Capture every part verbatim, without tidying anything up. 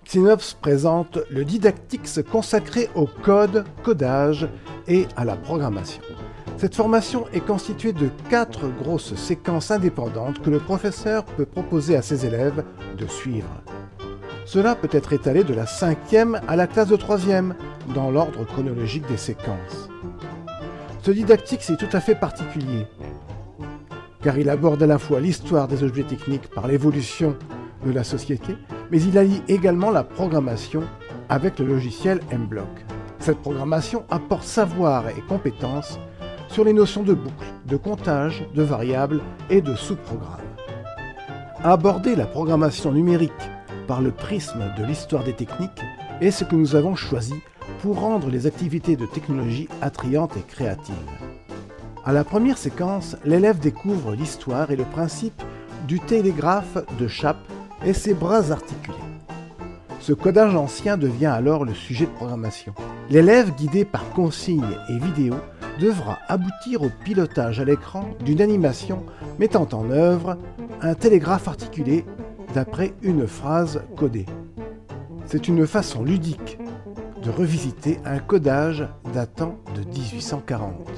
Xinops présente le Didactics consacré au code, codage et à la programmation. Cette formation est constituée de quatre grosses séquences indépendantes que le professeur peut proposer à ses élèves de suivre. Cela peut être étalé de la cinquième à la classe de troisième, dans l'ordre chronologique des séquences. Ce Didactics est tout à fait particulier, car il aborde à la fois l'histoire des objets techniques par l'évolution de la société, mais il allie également la programmation avec le logiciel M-Block. Cette programmation apporte savoir et compétences sur les notions de boucle, de comptage, de variables et de sous-programmes. Aborder la programmation numérique par le prisme de l'histoire des techniques est ce que nous avons choisi pour rendre les activités de technologie attrayantes et créatives. À la première séquence, l'élève découvre l'histoire et le principe du télégraphe de Chappe et ses bras articulés. Ce codage ancien devient alors le sujet de programmation. L'élève, guidé par consignes et vidéos, devra aboutir au pilotage à l'écran d'une animation mettant en œuvre un télégraphe articulé d'après une phrase codée. C'est une façon ludique de revisiter un codage datant de dix-huit cent quarante.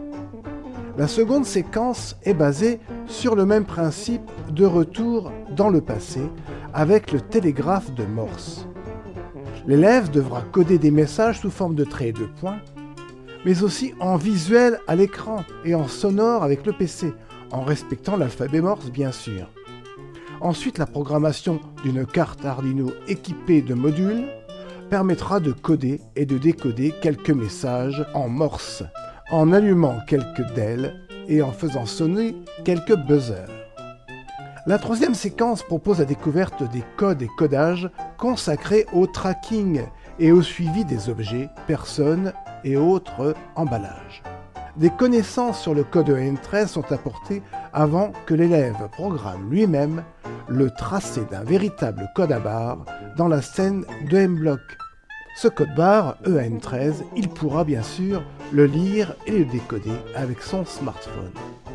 La seconde séquence est basée sur le même principe de retour dans le passé avec le télégraphe de Morse. L'élève devra coder des messages sous forme de traits et de points, mais aussi en visuel à l'écran et en sonore avec le P C, en respectant l'alphabet Morse bien sûr. Ensuite, la programmation d'une carte Arduino équipée de modules permettra de coder et de décoder quelques messages en Morse, en allumant quelques D E L et en faisant sonner quelques buzzers. La troisième séquence propose la découverte des codes et codages consacrés au tracking et au suivi des objets, personnes et autres emballages. Des connaissances sur le code E N treize sont apportées avant que l'élève programme lui-même le tracé d'un véritable code à barre dans la scène de M-Block. Ce code barre E N treize, il pourra bien sûr le lire et le décoder avec son smartphone.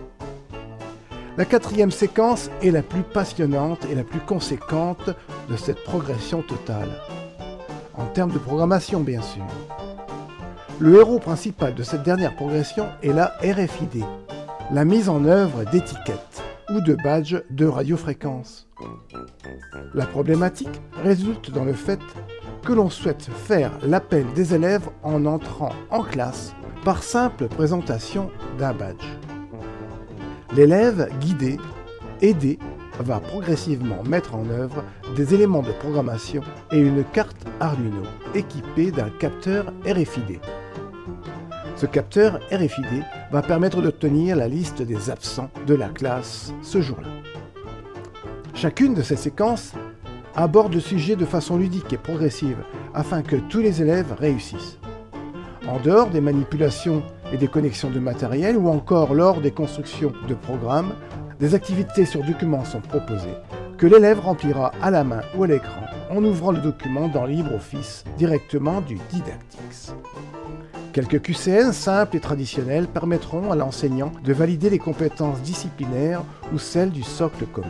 La quatrième séquence est la plus passionnante et la plus conséquente de cette progression totale. En termes de programmation, bien sûr. Le héros principal de cette dernière progression est la R F I D, la mise en œuvre d'étiquettes ou de badges de radiofréquence. La problématique résulte dans le fait que l'on souhaite faire l'appel des élèves en entrant en classe par simple présentation d'un badge. L'élève guidé, aidé, va progressivement mettre en œuvre des éléments de programmation et une carte Arduino équipée d'un capteur R F I D. Ce capteur R F I D va permettre d'obtenir la liste des absents de la classe ce jour-là. Chacune de ces séquences aborde le sujet de façon ludique et progressive afin que tous les élèves réussissent. En dehors des manipulations et des connexions de matériel ou encore lors des constructions de programmes, des activités sur document sont proposées que l'élève remplira à la main ou à l'écran en ouvrant le document dans LibreOffice directement du Didactics. Quelques Q C N simples et traditionnels permettront à l'enseignant de valider les compétences disciplinaires ou celles du socle commun.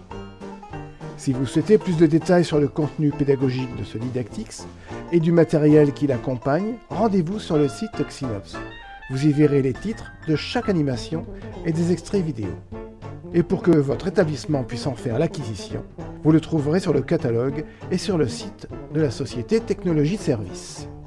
Si vous souhaitez plus de détails sur le contenu pédagogique de ce Didactics et du matériel qui l'accompagne, rendez-vous sur le site Xinops. Vous y verrez les titres de chaque animation et des extraits vidéo. Et pour que votre établissement puisse en faire l'acquisition, vous le trouverez sur le catalogue et sur le site de la société Technologie Service.